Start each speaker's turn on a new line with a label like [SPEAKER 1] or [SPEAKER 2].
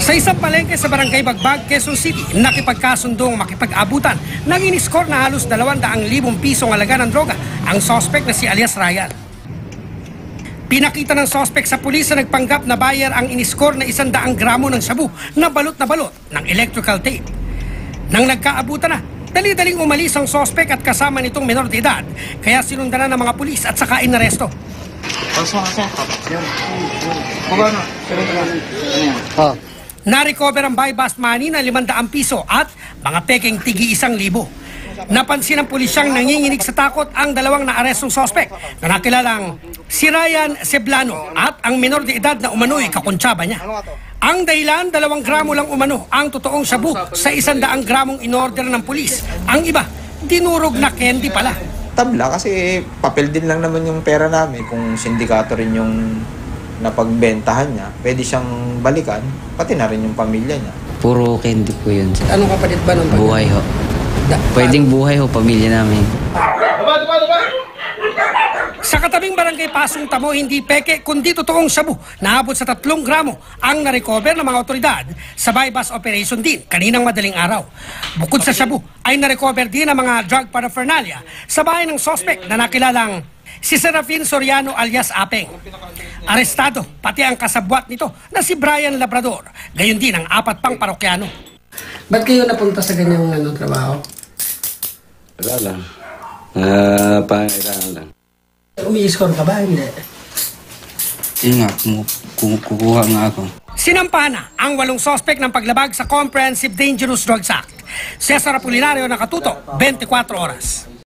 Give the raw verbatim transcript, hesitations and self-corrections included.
[SPEAKER 1] Sa isang palengke sa Barangay Bagbag, Quezon City, nakipagkasundong makipag-abutan ng iniskor na halos dalawang daang libong pisong halaga ng droga ang suspect na si alias Ryan. Pinakita ng suspect sa pulis na nagpanggap na buyer ang iniskor na isang daang gramo ng shabu na balot na balot ng electrical tape. Nang nagkaabutan na, dali-daling umalis ang suspect at kasama nitong menor de edad, kaya sinundan na ng mga pulis at saka inaresto.
[SPEAKER 2] Oh.
[SPEAKER 1] Na-recover ang buy-bust money na limandaan piso at mga peking tigi isang libo. Napansin ng pulisyang nanginginig sa takot ang dalawang naarestong sospek na nakilalang si Ryan Ceblano at ang menor de edad na umano'y kakontsaba niya. Ang dahilan, dalawang gramo lang umano ang totoong shabu sa isang daang gramong inorder ng pulis. Ang iba, dinurog na candy pala.
[SPEAKER 3] Tabla kasi papel din lang naman yung pera namin. Kung sindikato rin yung napagbentahan niya, pwede siyang balikan, pati na rin yung pamilya niya.
[SPEAKER 2] Puro candy po yun.
[SPEAKER 1] Anong kapalit ba ng
[SPEAKER 2] buhay ho? Pwedeng buhay ho, pamilya namin.
[SPEAKER 1] Sa katabing barangay Pasong Tamo, hindi peke kundi totoong shabu na abot sa tatlong gramo ang narecover ng mga otoridad sa buy-bust operation din kaninang madaling araw. Bukod sa shabu ay narecover din ang mga drug paraphernalia sa bahay ng suspect na nakilalang si Serafin Soriano alias Apeng. Arestado pati ang kasabwat nito na si Brian Labrador, gayon din ang apat pang parokyano. Ba't kayo napunta sa ganyang ano, trabaho?
[SPEAKER 4] Wala lang. Uh, Pangailangan lang.
[SPEAKER 1] Umi-score ka ba? Hindi.
[SPEAKER 4] Yun nga, kung kukuha nga ako.
[SPEAKER 1] Sinampahan na ang walong suspect ng paglabag sa Comprehensive Dangerous Drugs Act. Cesar Apolinario, nakatuto, twenty-four oras.